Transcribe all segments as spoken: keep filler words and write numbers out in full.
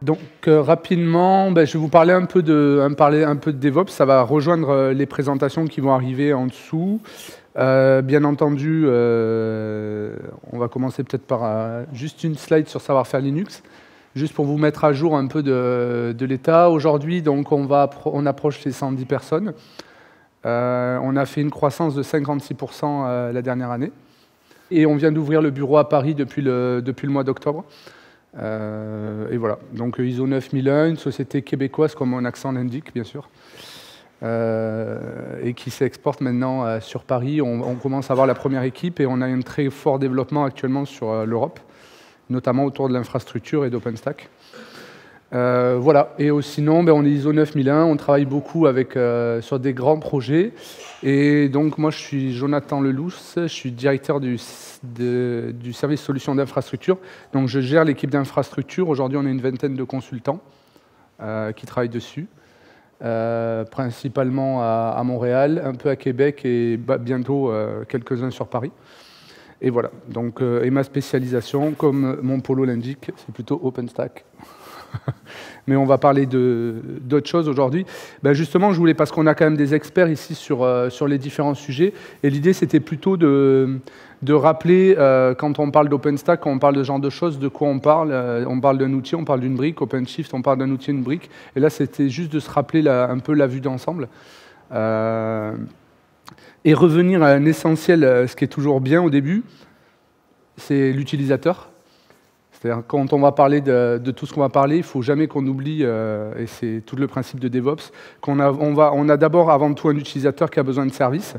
Donc euh, rapidement, ben, je vais vous parler un peu de, un, parler un peu de DevOps. Ça va rejoindre euh, les présentations qui vont arriver en dessous. Euh, bien entendu, euh, on va commencer peut-être par euh, juste une slide sur savoir-faire Linux, juste pour vous mettre à jour un peu de, de l'état. Aujourd'hui, donc, on, va, on approche les cent dix personnes. Euh, on a fait une croissance de cinquante-six pour cent euh, la dernière année. Et on vient d'ouvrir le bureau à Paris depuis le, depuis le mois d'octobre. Euh, et voilà, donc I S O neuf mille un, une société québécoise comme mon accent l'indique, bien sûr, euh, et qui s'exporte maintenant euh, sur Paris. On, on commence à avoir la première équipe et on a un très fort développement actuellement sur euh, l'Europe, notamment autour de l'infrastructure et d'OpenStack. Euh, voilà, et sinon, ben, on est I S O neuf mille un, on travaille beaucoup avec, euh, sur des grands projets. Et donc, moi, je suis Jonathan Lelousse, je suis directeur du, de, du service solutions d'infrastructure. Donc, je gère l'équipe d'infrastructure. Aujourd'hui, on est une vingtaine de consultants euh, qui travaillent dessus, euh, principalement à, à Montréal, un peu à Québec et bah, bientôt euh, quelques-uns sur Paris. Et voilà, donc, euh, et ma spécialisation, comme mon polo l'indique, c'est plutôt OpenStack. Mais on va parler d'autres choses aujourd'hui. Ben justement, je voulais, parce qu'on a quand même des experts ici sur, euh, sur les différents sujets, et l'idée c'était plutôt de, de rappeler, euh, quand on parle d'OpenStack, quand on parle de ce genre de choses, de quoi on parle. Euh, on parle d'un outil, on parle d'une brique, OpenShift, on parle d'un outil, une brique. Et là, c'était juste de se rappeler la, un peu la vue d'ensemble. Euh, et revenir à un essentiel, ce qui est toujours bien au début, c'est l'utilisateur. C'est-à-dire, quand on va parler de, de tout ce qu'on va parler, il ne faut jamais qu'on oublie, euh, et c'est tout le principe de DevOps, qu'on a, on va, on a d'abord, avant tout, un utilisateur qui a besoin de services.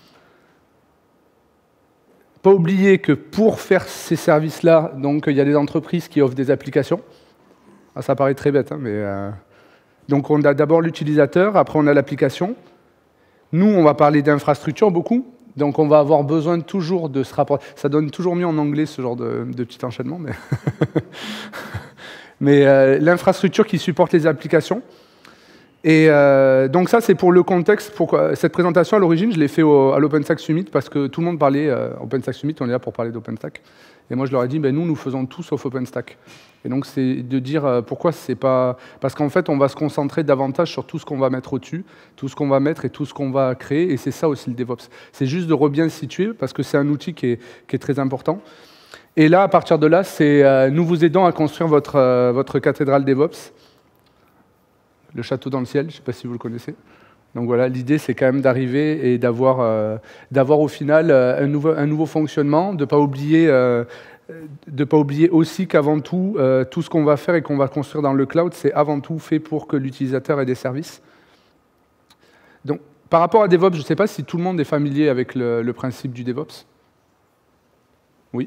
Pas oublier que pour faire ces services-là, donc il y a des entreprises qui offrent des applications. Ah, ça paraît très bête, hein, mais euh, donc on a d'abord l'utilisateur, après on a l'application. Nous, on va parler d'infrastructure beaucoup. Donc on va avoir besoin toujours de se rapporter. Ça donne toujours mieux en anglais ce genre de, de petit enchaînement. Mais, mais euh, l'infrastructure qui supporte les applications. Et euh, donc ça, c'est pour le contexte. Pourquoi cette présentation, à l'origine, je l'ai fait au, à l'OpenStack Summit parce que tout le monde parlait, euh, OpenStack Summit, on est là pour parler d'OpenStack. Et moi, je leur ai dit, ben, nous, nous faisons tout sauf OpenStack. Et donc, c'est de dire euh, pourquoi c'est pas... Parce qu'en fait, on va se concentrer davantage sur tout ce qu'on va mettre au-dessus, tout ce qu'on va mettre et tout ce qu'on va créer. Et c'est ça aussi le DevOps. C'est juste de bien se situer parce que c'est un outil qui est, qui est très important. Et là, à partir de là, c'est euh, nous vous aidons à construire votre, euh, votre cathédrale DevOps. Le château dans le ciel, je ne sais pas si vous le connaissez. Donc voilà, l'idée, c'est quand même d'arriver et d'avoir euh, d'avoir au final euh, un, nouveau, un nouveau fonctionnement, de ne pas oublier, euh, de pas oublier aussi qu'avant tout, euh, tout ce qu'on va faire et qu'on va construire dans le cloud, c'est avant tout fait pour que l'utilisateur ait des services. Donc, par rapport à DevOps, je ne sais pas si tout le monde est familier avec le, le principe du DevOps. Oui.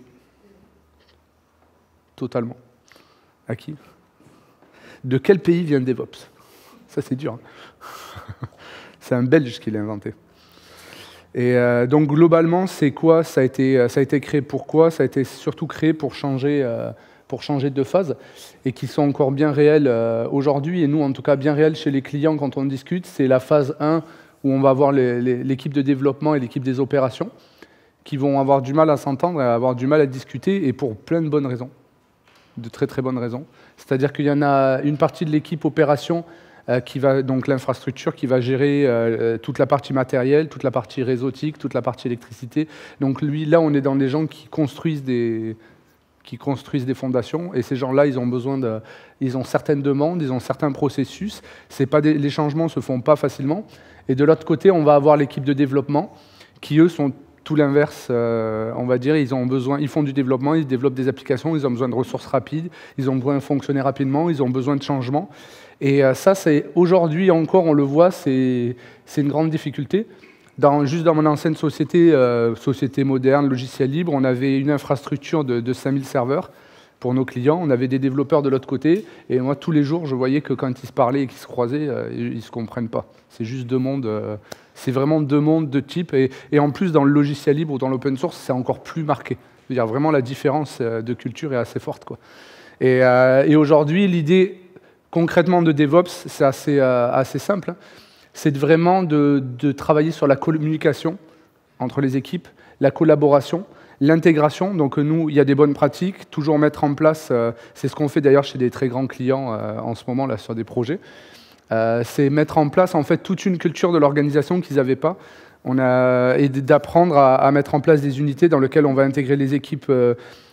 Totalement. À qui? De quel pays vient DevOps? Ça, c'est dur. Hein. C'est un Belge qui l'a inventé. Et euh, donc, globalement, c'est quoi? Ça a été, ça a été créé pourquoi? Ça a été surtout créé pour changer, euh, pour changer de phase et qui sont encore bien réels euh, aujourd'hui. Et nous, en tout cas, bien réels chez les clients quand on discute. C'est la phase un où on va avoir l'équipe de développement et l'équipe des opérations qui vont avoir du mal à s'entendre et avoir du mal à discuter, et pour plein de bonnes raisons. De très, très bonnes raisons. C'est-à-dire qu'il y en a une partie de l'équipe opération Euh, qui va, donc l'infrastructure qui va gérer euh, toute la partie matérielle, toute la partie réseautique, toute la partie électricité. Donc lui, là, on est dans des gens qui construisent des, qui construisent des fondations, et ces gens-là, ils ont besoin de, ils ont certaines demandes, ils ont certains processus. C'est pas des, les changements ne se font pas facilement. Et de l'autre côté, on va avoir l'équipe de développement qui, eux, sont tout l'inverse, euh, on va dire. Ils ont besoin, ils font du développement, ils développent des applications, ils ont besoin de ressources rapides, ils ont besoin de fonctionner rapidement, ils ont besoin de changements. Et euh, ça, c'est aujourd'hui encore, on le voit, c'est une grande difficulté. Dans, juste dans mon ancienne société, euh, société moderne, logiciel libre, on avait une infrastructure de, de cinq mille serveurs pour nos clients. On avait des développeurs de l'autre côté. Et moi, tous les jours, je voyais que quand ils se parlaient et qu'ils se croisaient, euh, ils ne se comprennent pas. C'est juste deux mondes. Euh, c'est vraiment deux mondes de type. Et, et en plus, dans le logiciel libre ou dans l'open source, c'est encore plus marqué. Je veux dire, vraiment, la différence de culture est assez forte, quoi. Et, euh, et aujourd'hui, l'idée concrètement de DevOps, c'est assez, euh, assez simple. Hein. C'est vraiment de, de travailler sur la communication entre les équipes, la collaboration, L'intégration, donc nous, il y a des bonnes pratiques, toujours mettre en place, euh, c'est ce qu'on fait d'ailleurs chez des très grands clients euh, en ce moment là sur des projets, euh, c'est mettre en place en fait toute une culture de l'organisation qu'ils n'avaient pas. On a, et d'apprendre à, à mettre en place des unités dans lesquelles on va intégrer les équipes, euh,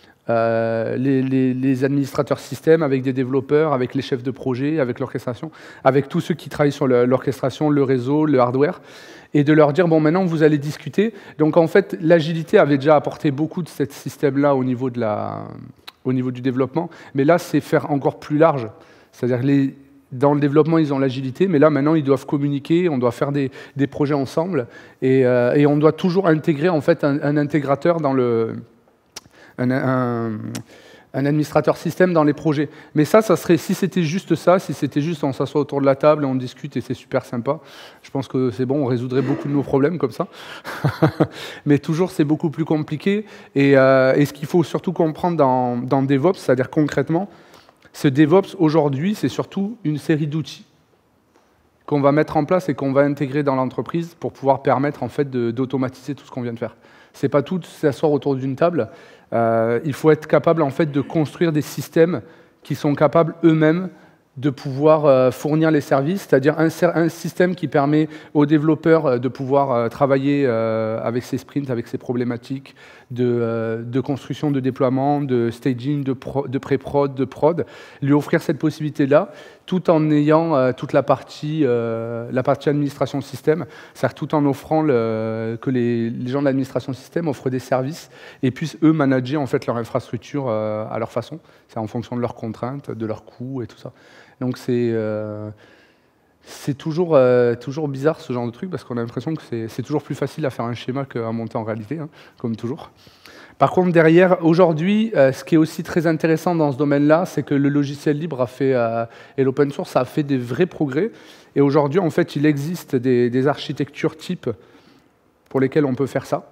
euh, les, les, les administrateurs système, avec des développeurs, avec les chefs de projet, avec l'orchestration, avec tous ceux qui travaillent sur l'orchestration, le réseau, le hardware, et de leur dire, bon, maintenant, vous allez discuter. Donc, en fait, l'agilité avait déjà apporté beaucoup de ce système-là au niveau de la, au niveau du développement, mais là, c'est faire encore plus large. C'est-à-dire que les dans le développement, ils ont l'agilité, mais là, maintenant, ils doivent communiquer, on doit faire des, des projets ensemble, et, euh, et on doit toujours intégrer, en fait, un, un intégrateur dans le... Un, un, un administrateur système dans les projets. Mais ça, ça serait, si c'était juste ça, si c'était juste on s'assoit autour de la table et on discute et c'est super sympa, je pense que c'est bon, on résoudrait beaucoup de nos problèmes comme ça. Mais toujours, c'est beaucoup plus compliqué. Et, euh, et ce qu'il faut surtout comprendre dans, dans DevOps, c'est-à-dire concrètement, ce DevOps, aujourd'hui, c'est surtout une série d'outils qu'on va mettre en place et qu'on va intégrer dans l'entreprise pour pouvoir permettre en fait, d'automatiser tout ce qu'on vient de faire. Ce n'est pas tout s'asseoir autour d'une table. Euh, il faut être capable en fait, de construire des systèmes qui sont capables eux-mêmes de pouvoir euh, fournir les services, c'est-à-dire un, un système qui permet aux développeurs euh, de pouvoir euh, travailler euh, avec ses sprints, avec ses problématiques de, euh, de construction, de déploiement, de staging, de, de pré-prod, de prod, lui offrir cette possibilité-là, tout en ayant euh, toute la partie, euh, la partie administration système, c'est-à-dire tout en offrant le, que les, les gens de l'administration système offrent des services et puissent eux manager en fait leur infrastructure euh, à leur façon, c'est en fonction de leurs contraintes, de leurs coûts et tout ça. Donc c'est euh, toujours, euh, toujours bizarre ce genre de truc parce qu'on a l'impression que c'est toujours plus facile à faire un schéma qu'à monter en réalité, hein, comme toujours. Par contre, derrière, aujourd'hui, euh, ce qui est aussi très intéressant dans ce domaine-là, c'est que le logiciel libre a fait, euh, et l'open source a fait des vrais progrès. Et aujourd'hui, en fait, il existe des, des architectures types pour lesquelles on peut faire ça.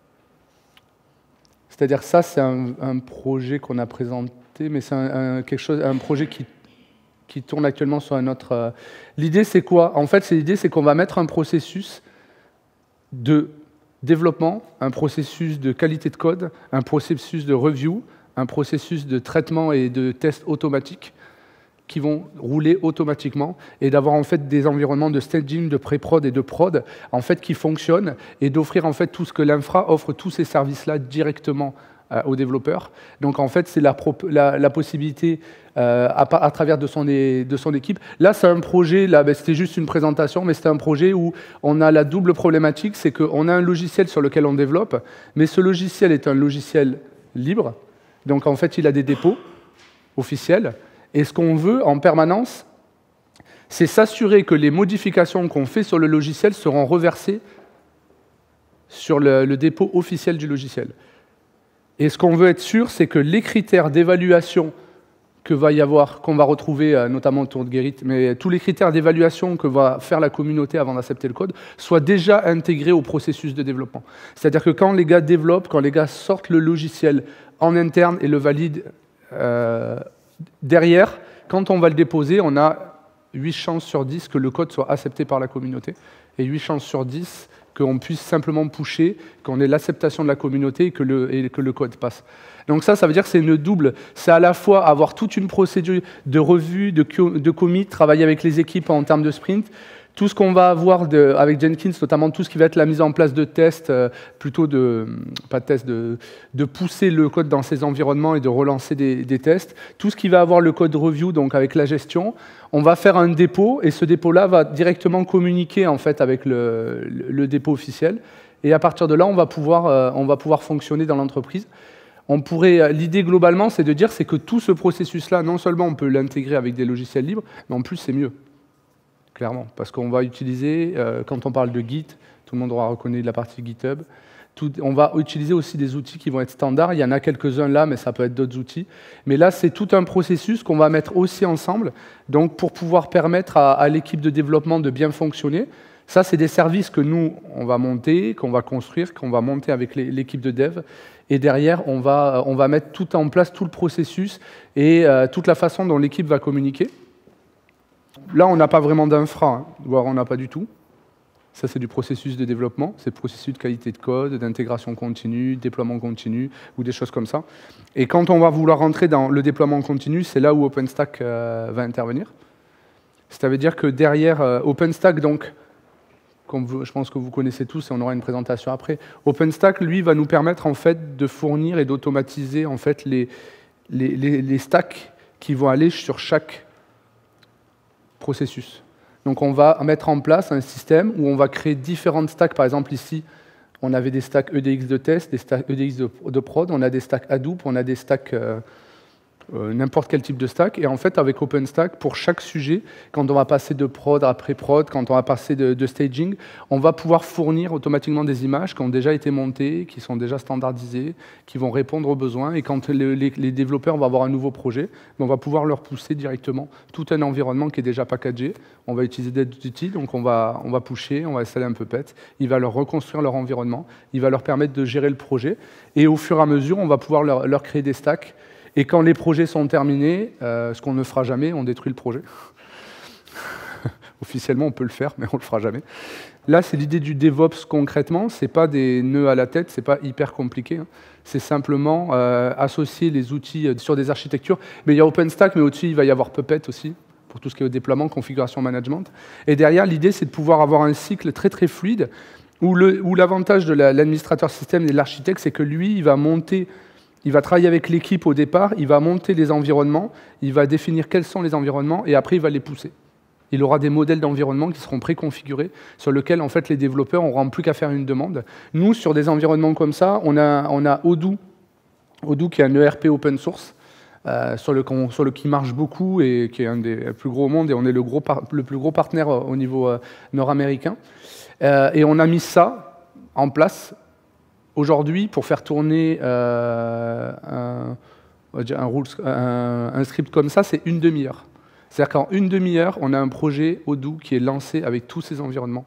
C'est-à-dire ça, c'est un, un projet qu'on a présenté, mais c'est un, un, quelque chose, un projet qui qui tourne actuellement sur un autre... Euh... L'idée, c'est quoi? En fait, l'idée, c'est qu'on va mettre un processus de développement, un processus de qualité de code, un processus de review, un processus de traitement et de test automatique qui vont rouler automatiquement et d'avoir en fait des environnements de staging, de pré-prod et de prod en fait qui fonctionnent et d'offrir en fait tout ce que l'infra offre, tous ces services-là directement euh, aux développeurs. Donc en fait, c'est la, la, la possibilité Euh, à, à travers de son, de son équipe. Là, c'est un projet, là, ben, c'était juste une présentation, mais c'était un projet où on a la double problématique, c'est qu'on a un logiciel sur lequel on développe, mais ce logiciel est un logiciel libre, donc en fait, il a des dépôts officiels, et ce qu'on veut en permanence, c'est s'assurer que les modifications qu'on fait sur le logiciel seront reversées sur le, le dépôt officiel du logiciel. Et ce qu'on veut être sûr, c'est que les critères d'évaluation que va y avoir, qu'on va retrouver euh, notamment autour de Gerrit, mais tous les critères d'évaluation que va faire la communauté avant d'accepter le code soient déjà intégrés au processus de développement. C'est-à-dire que quand les gars développent, quand les gars sortent le logiciel en interne et le valident euh, derrière, quand on va le déposer, on a huit chances sur dix que le code soit accepté par la communauté et huit chances sur dix qu'on puisse simplement pusher, qu'on ait l'acceptation de la communauté et que, le, et que le code passe. Donc ça, ça veut dire que c'est une double. C'est à la fois avoir toute une procédure de revue, de, de commit, travailler avec les équipes en termes de sprint, tout ce qu'on va avoir de, avec Jenkins, notamment tout ce qui va être la mise en place de tests, euh, plutôt de, pas de tests, de, de pousser le code dans ces environnements et de relancer des, des tests, tout ce qui va avoir le code review, donc avec la gestion, on va faire un dépôt, et ce dépôt-là va directement communiquer en fait, avec le, le, le dépôt officiel, et à partir de là, on va pouvoir, euh, on va pouvoir fonctionner dans l'entreprise. On pourrait, l'idée globalement, c'est de dire c'est que tout ce processus-là, non seulement on peut l'intégrer avec des logiciels libres, mais en plus c'est mieux. Clairement, parce qu'on va utiliser, euh, quand on parle de Git, tout le monde aura reconnu la partie GitHub, tout, on va utiliser aussi des outils qui vont être standards, il y en a quelques-uns là, mais ça peut être d'autres outils. Mais là, c'est tout un processus qu'on va mettre aussi ensemble, donc pour pouvoir permettre à, à l'équipe de développement de bien fonctionner. Ça, c'est des services que nous, on va monter, qu'on va construire, qu'on va monter avec l'équipe de dev, et derrière, on va, on va mettre tout en place, tout le processus, et euh, toute la façon dont l'équipe va communiquer. Là, on n'a pas vraiment d'infra, hein, voire on n'a pas du tout. Ça, c'est du processus de développement, c'est le processus de qualité de code, d'intégration continue, déploiement continu, ou des choses comme ça. Et quand on va vouloir rentrer dans le déploiement continu, c'est là où OpenStack euh, va intervenir. Ça veut dire que derrière euh, OpenStack, donc, comme vous, je pense que vous connaissez tous, et on aura une présentation après, OpenStack, lui, va nous permettre en fait, de fournir et d'automatiser en fait, les, les, les, les stacks qui vont aller sur chaque processus. Donc on va mettre en place un système où on va créer différentes stacks. Par exemple, ici, on avait des stacks E D X de test, des stacks E D X de, de prod, on a des stacks Hadoop, on a des stacks euh, euh, n'importe quel type de stack. Et en fait, avec OpenStack, pour chaque sujet, quand on va passer de prod à pré-prod, quand on va passer de, de staging, on va pouvoir fournir automatiquement des images qui ont déjà été montées, qui sont déjà standardisées, qui vont répondre aux besoins. Et quand les, les, les développeurs vont avoir un nouveau projet, on va pouvoir leur pousser directement tout un environnement qui est déjà packagé. On va utiliser des outils, donc on va, on va pusher, on va installer un Puppet. Il va leur reconstruire leur environnement, il va leur permettre de gérer le projet. Et au fur et à mesure, on va pouvoir leur, leur créer des stacks. Et quand les projets sont terminés, euh, ce qu'on ne fera jamais, on détruit le projet. Officiellement, on peut le faire, mais on ne le fera jamais. Là, c'est l'idée du DevOps concrètement. Ce n'est pas des nœuds à la tête, ce n'est pas hyper compliqué. Hein. C'est simplement euh, associer les outils sur des architectures. Mais il y a OpenStack, mais au-dessus, il va y avoir Puppet aussi, pour tout ce qui est déploiement, configuration, management. Et derrière, l'idée, c'est de pouvoir avoir un cycle très, très fluide, où l'avantage de l'administrateur système et de l'architecte, c'est que lui, il va monter... Il va travailler avec l'équipe au départ, il va monter les environnements, il va définir quels sont les environnements et après il va les pousser. Il aura des modèles d'environnement qui seront préconfigurés sur lesquels en fait, les développeurs n'auront plus qu'à faire une demande. Nous, sur des environnements comme ça, on a, on a Odoo, Odoo qui est un E R P open source, euh, sur, le, sur le qui marche beaucoup et qui est un des plus gros au monde et on est le, gros par, le plus gros partenaire au niveau euh, nord-américain. Euh, et on a mis ça en place. Aujourd'hui, pour faire tourner euh, un, un, rules, un, un script comme ça, c'est une demi-heure. C'est-à-dire qu'en une demi-heure, on a un projet Odoo qui est lancé avec tous ces environnements.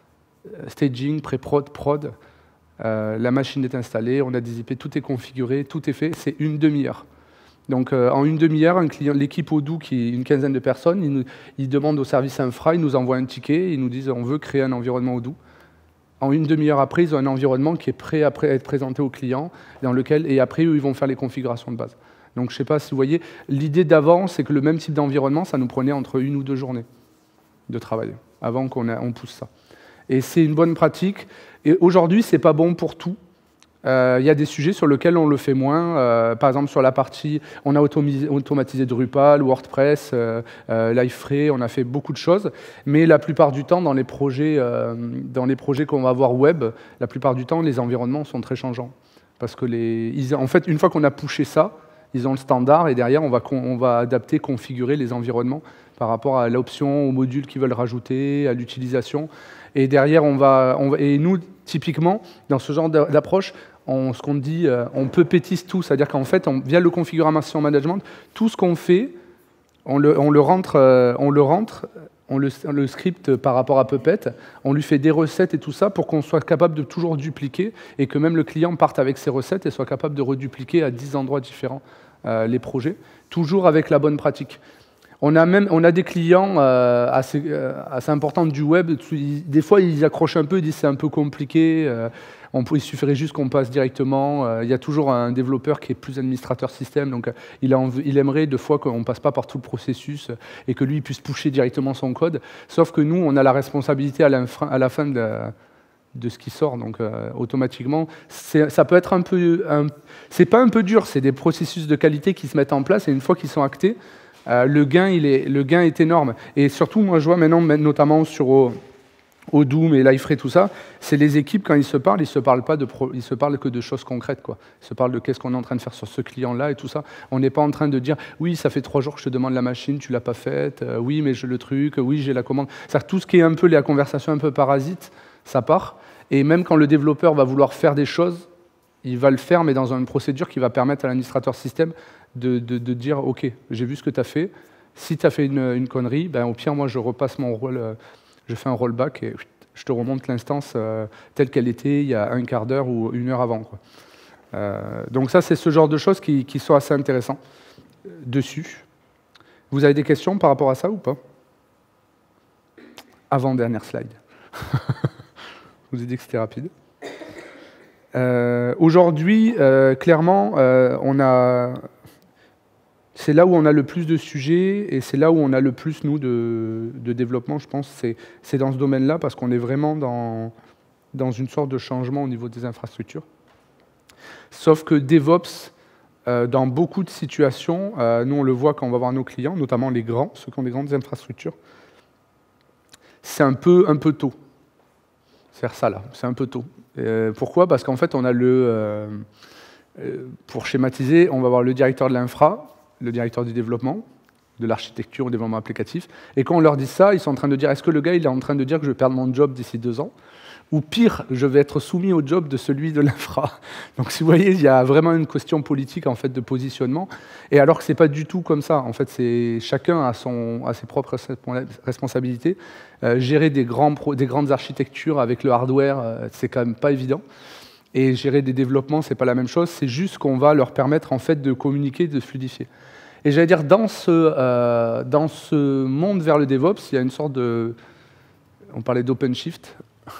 Staging, pré-prod, prod, euh, la machine est installée, on a des I P, tout est configuré, tout est fait, c'est une demi-heure. Donc euh, en une demi-heure, l'équipe Odoo, qui est une quinzaine de personnes, ils, nous, ils demandent au service infra, ils nous envoient un ticket, ils nous disent on veut créer un environnement Odoo. En une demi-heure après, ils ont un environnement qui est prêt à être présenté au client, dans lequel, et après, eux, ils vont faire les configurations de base. Donc, je ne sais pas si vous voyez, l'idée d'avant, c'est que le même type d'environnement, ça nous prenait entre une ou deux journées de travail, avant qu'on on pousse ça. Et c'est une bonne pratique. Et aujourd'hui, ce n'est pas bon pour tout. Il euh, y a des sujets sur lesquels on le fait moins. Euh, par exemple, sur la partie, on a automatisé, automatisé Drupal, WordPress, euh, euh, Livefray, on a fait beaucoup de choses. Mais la plupart du temps, dans les projets, euh, dans les projets qu'on va avoir web, la plupart du temps, les environnements sont très changeants. Parce que les, ils, en fait, une fois qu'on a poussé ça, ils ont le standard et derrière, on va, on va adapter, configurer les environnements par rapport à l'option, aux modules qu'ils veulent rajouter, à l'utilisation. Et derrière, on va, on va, et nous, typiquement, dans ce genre d'approche, on, ce qu'on dit, euh, on peut pétisse tout, c'est-à-dire qu'en fait, on, via le configuration management, tout ce qu'on fait, on le, on le rentre, euh, on le rentre, on le, on le script par rapport à Puppet, on lui fait des recettes et tout ça pour qu'on soit capable de toujours dupliquer et que même le client parte avec ses recettes et soit capable de redupliquer à dix endroits différents euh, les projets, toujours avec la bonne pratique. On a, même, on a des clients euh, assez, euh, assez importants du web. Des fois, ils accrochent un peu, ils disent c'est un peu compliqué. Euh, on, il suffirait juste qu'on passe directement. Euh, il y a toujours un développeur qui est plus administrateur système. Donc, euh, il, a envie, il aimerait deux fois qu'on ne passe pas par tout le processus euh, et que lui il puisse pusher directement son code. Sauf que nous, on a la responsabilité à la, à la fin de, de ce qui sort. Donc, euh, automatiquement, ça peut être un peu... Un, c'est pas un peu dur, c'est des processus de qualité qui se mettent en place et une fois qu'ils sont actés, Euh, le, gain, il est, le gain est énorme. Et surtout, moi, je vois maintenant, notamment sur Odoo et Livefray, tout ça, c'est les équipes, quand ils se parlent, ils ne se parlent pas de pro, ils se parlent que de choses concrètes, quoi. Ils se parlent de qu'est-ce qu'on est en train de faire sur ce client-là et tout ça. On n'est pas en train de dire, oui, ça fait trois jours que je te demande la machine, tu ne l'as pas faite, euh, oui, mais je le truc, oui, j'ai la commande. C'est-à-dire tout ce qui est un peu la conversation un peu parasite, ça part. Et même quand le développeur va vouloir faire des choses, il va le faire, mais dans une procédure qui va permettre à l'administrateur système De, de, de dire, OK, j'ai vu ce que tu as fait. Si tu as fait une, une connerie, ben, au pire, moi, je repasse mon rôle, euh, je fais un rollback et je te remonte l'instance euh, telle qu'elle était il y a un quart d'heure ou une heure avant, quoi. Euh, donc ça, c'est ce genre de choses qui, qui sont assez intéressantes euh, dessus. Vous avez des questions par rapport à ça ou pas? Avant-dernière slide. vous ai dit que c'était rapide. Euh, Aujourd'hui, euh, clairement, euh, on a... c'est là où on a le plus de sujets et c'est là où on a le plus, nous, de, de développement, je pense. C'est dans ce domaine-là parce qu'on est vraiment dans, dans une sorte de changement au niveau des infrastructures. Sauf que DevOps, euh, dans beaucoup de situations, euh, nous on le voit quand on va voir nos clients, notamment les grands, ceux qui ont des grandes infrastructures, c'est un peu, un peu tôt. Faire ça là, c'est un peu tôt. Euh, pourquoi? Parce qu'en fait, on a le... Euh, euh, pour schématiser, on va avoir le directeur de l'infra, le directeur du développement, de l'architecture, au développement applicatif. Et quand on leur dit ça, ils sont en train de dire, est-ce que le gars il est en train de dire que je vais perdre mon job d'ici deux ans? Ou pire, je vais être soumis au job de celui de l'infra. Donc si vous voyez, il y a vraiment une question politique en fait, de positionnement. Et alors que ce n'est pas du tout comme ça. En fait, c'est chacun a, son, a ses propres responsabilités. Euh, gérer des, grands pro, des grandes architectures avec le hardware, euh, c'est quand même pas évident. Et gérer des développements, c'est pas la même chose. C'est juste qu'on va leur permettre en fait, de communiquer, de fluidifier. Et j'allais dire, dans ce, euh, dans ce monde vers le DevOps, il y a une sorte de... On parlait d'OpenShift.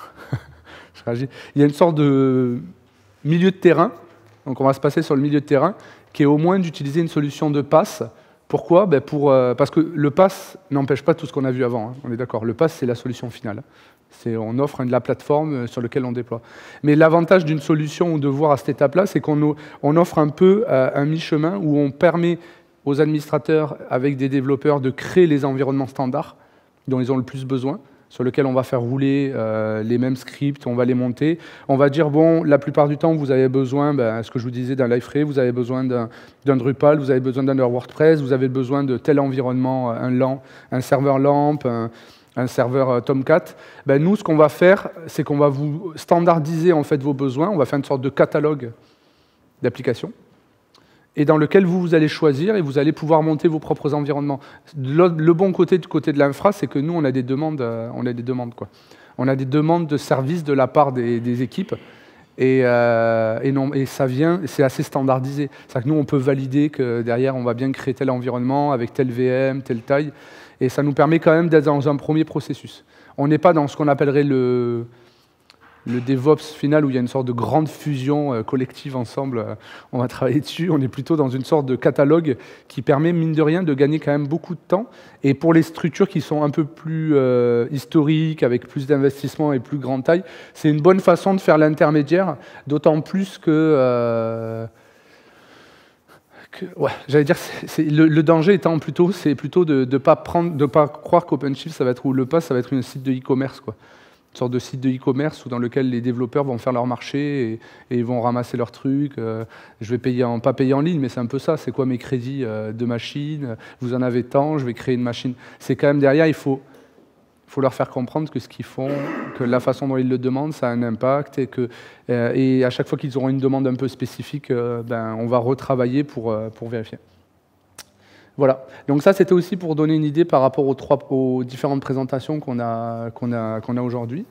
Il y a une sorte de milieu de terrain, donc on va se passer sur le milieu de terrain, qui est au moins d'utiliser une solution de pass. Pourquoi? Ben pour, euh, parce que le pass n'empêche pas tout ce qu'on a vu avant, hein, on est d'accord. Le pass, c'est la solution finale. On offre de la plateforme sur laquelle on déploie. Mais l'avantage d'une solution ou de voir à cette étape-là, c'est qu'on on offre un peu euh, un mi-chemin où on permet aux administrateurs, avec des développeurs, de créer les environnements standards dont ils ont le plus besoin, sur lequel on va faire rouler euh, les mêmes scripts, on va les monter. On va dire, bon, la plupart du temps, vous avez besoin, ben, ce que je vous disais, d'un Liferay, vous avez besoin d'un Drupal, vous avez besoin d'un WordPress, vous avez besoin de tel environnement, un, LAMP, un serveur LAMP, un, un serveur euh, Tomcat. Ben, nous, ce qu'on va faire, c'est qu'on va vous standardiser en fait, vos besoins, on va faire une sorte de catalogue d'applications, et dans lequel vous, vous allez choisir et vous allez pouvoir monter vos propres environnements. Le, le bon côté du côté de l'infra, c'est que nous, on a des demandes, euh, on a des demandes, quoi. On a des demandes de services de la part des, des équipes, et, euh, et, non, et ça vient, c'est assez standardisé. C'est-à-dire que nous, on peut valider que derrière, on va bien créer tel environnement avec telle V M, telle taille, et ça nous permet quand même d'être dans un premier processus. On n'est pas dans ce qu'on appellerait le... le DevOps final, où il y a une sorte de grande fusion euh, collective ensemble, euh, on va travailler dessus. On est plutôt dans une sorte de catalogue qui permet, mine de rien, de gagner quand même beaucoup de temps. Et pour les structures qui sont un peu plus euh, historiques, avec plus d'investissement et plus grande taille, c'est une bonne façon de faire l'intermédiaire, d'autant plus que... Euh, que ouais, j'allais dire, c'est, c'est, le, le danger étant plutôt, c'est plutôt de ne pas, pas croire qu'OpenShift, ça va être, ou le pass, ça va être un site de e-commerce, quoi. Une sorte de site de e-commerce dans lequel les développeurs vont faire leur marché et, et ils vont ramasser leurs trucs. Euh, je vais payer en, pas payer en ligne, mais c'est un peu ça. C'est quoi mes crédits euh, de machine? Vous en avez tant, je vais créer une machine. C'est quand même derrière, il faut, faut leur faire comprendre que ce qu'ils font, que la façon dont ils le demandent, ça a un impact et, que, euh, et à chaque fois qu'ils auront une demande un peu spécifique, euh, ben, on va retravailler pour, euh, pour vérifier. Voilà, donc ça c'était aussi pour donner une idée par rapport aux, trois, aux différentes présentations qu'on a, qu'on a, qu'on a aujourd'hui.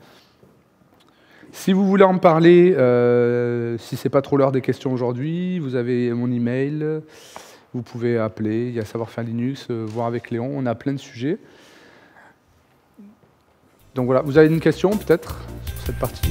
Si vous voulez en parler, euh, si ce n'est pas trop l'heure des questions aujourd'hui, vous avez mon email, vous pouvez appeler, il y a Savoir-faire Linux, euh, voir avec Léon, on a plein de sujets. Donc voilà, vous avez une question peut-être sur cette partie ?